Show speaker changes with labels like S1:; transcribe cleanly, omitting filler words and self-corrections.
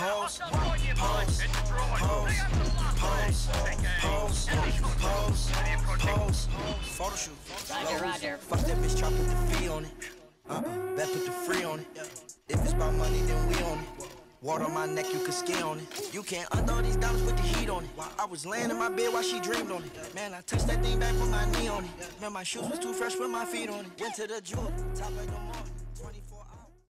S1: pose, pose, pose, pose, pose, photo shoot.
S2: Roger.
S1: Fuck that bitch, try put the fee on it. Bet put the free on it. If it's about money, then we on it. Water on my neck, you can ski on it. You can't undo these diamonds, put the heat on it. I was laying in my bed while she dreamed on it. Man, I touched that thing back, put my knee on it. Man, my shoes was too fresh, put my feet on it. Went to the jewel, top like the